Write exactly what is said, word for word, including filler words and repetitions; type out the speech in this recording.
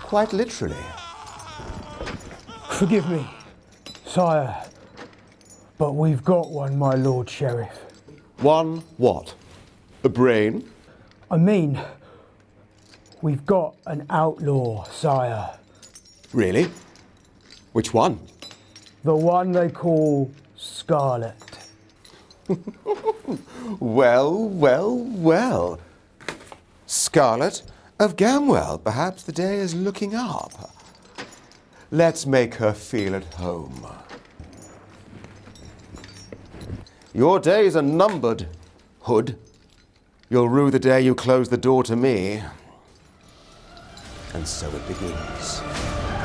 quite literally. Forgive me, sire, but we've got one, my Lord Sheriff. One what? A brain? I mean, we've got an outlaw, sire. Really? Which one? The one they call Scarlet. Well, well, well. Scarlet of Gamwell, perhaps the day is looking up. Let's make her feel at home. Your days are numbered, Hood. You'll rue the day you close the door to me. And so it begins.